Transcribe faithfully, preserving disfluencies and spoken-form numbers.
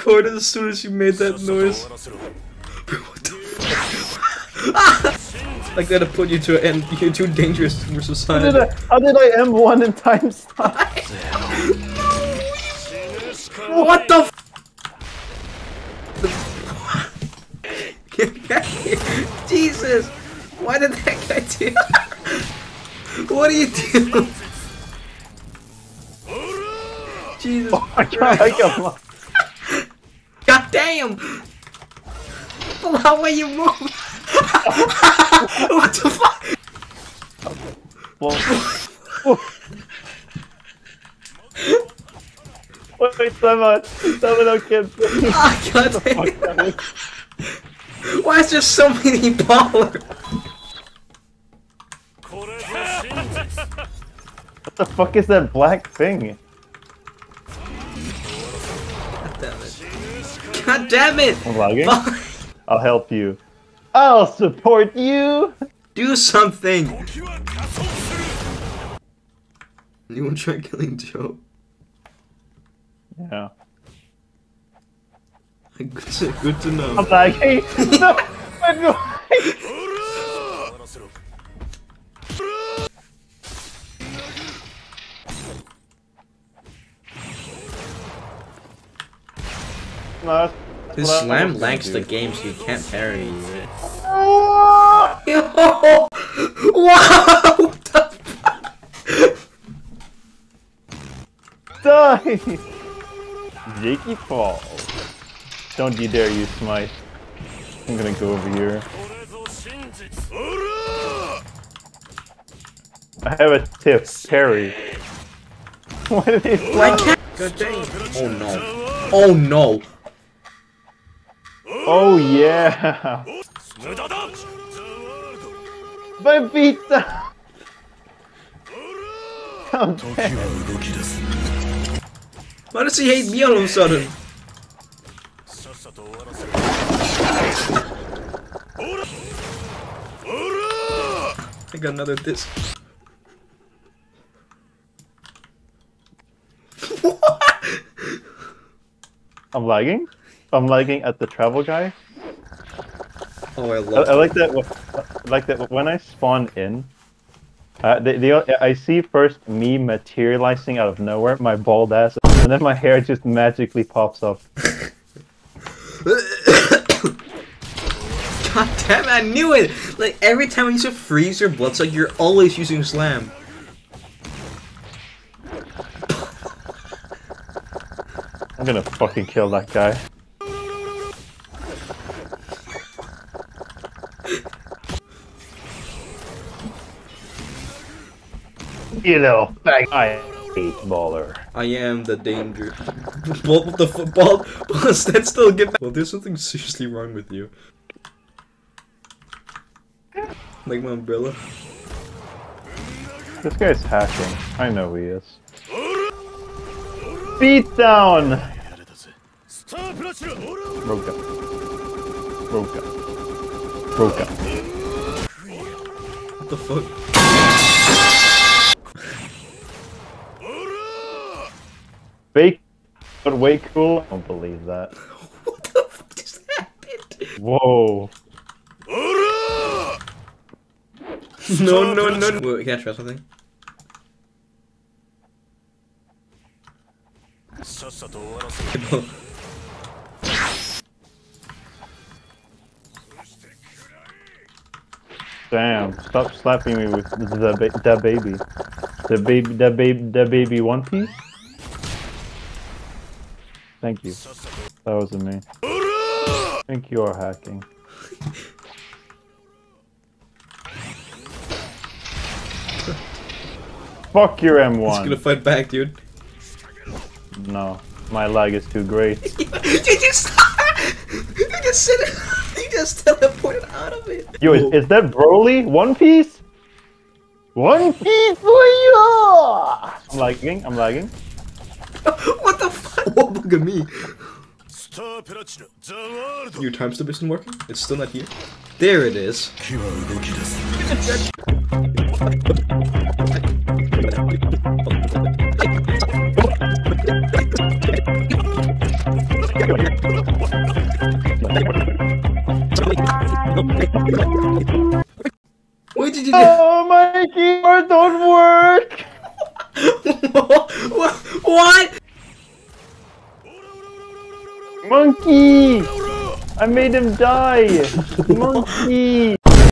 recorded as soon as you made that noise. Bro, what the fuck? Like that'll put you to an end. You're too dangerous for society. How did I, how did I M one in time stop? What the f? Jesus! Why did that guy do? What are you doing? Jesus Oh my god, I got lost. God damn! How will you move? What the fuck? Well, wait, wait, someone, someone else can. Oh, god damn. Why is there so many ballers? What the fuck is that black thing? God damn it. God damn it! I'm lagging? I'll help you. I'll support you! Do something! Anyone try killing Joe? Yeah. Good to, good to know. I'm lagging! No! I'm going! No, His slam lags the game so you can't parry it. Oh! Yo! Wow! What the fuck? Die! Jakey falls. Don't you dare use smite. I'm gonna go over here. I have a tip, parry. What did he fly? God dang. Oh no. Oh no! Oh yeah! My pizza! Come back. Why does he hate me all of a sudden? I got another disc. I'm lagging? I'm lagging at the travel guy. Oh, I I, love I like that. I like that when I spawn in, uh, they, they, I see first me materializing out of nowhere, my bald ass, and then my hair just magically pops up. God damn it, I knew it! Like, every time you use a freeze or blood suck, you're always using slam. I'm gonna fucking kill that guy. You know, I hate baller. I am the danger. Ball with the football, but stand still, get back. Well, there's something seriously wrong with you. Like my umbrella. This guy's hacking. I know he is. Beat down! Roka. Roka. Roka. What the fuck? Fake, but way cool. I don't believe that. What the fuck just happened? Whoa. No, no, no, no. Wait, can I try something? Damn, stop slapping me with the, the, ba the baby. The baby, the baby, the baby One Piece? Thank you. That wasn't me. I think you are hacking. Fuck your M one. He's gonna fight back, dude. No, my lag is too great. you just, you just said it. You just teleported out of it. Yo, is, is that Broly? One Piece? One Piece for you! I'm lagging, I'm lagging. What the fuck? Oh, look at me. Your time step isn't working? It's still not here? There it is. What did you do? Oh, my keyboard don't work! What? Monkey! I made him die! Monkey!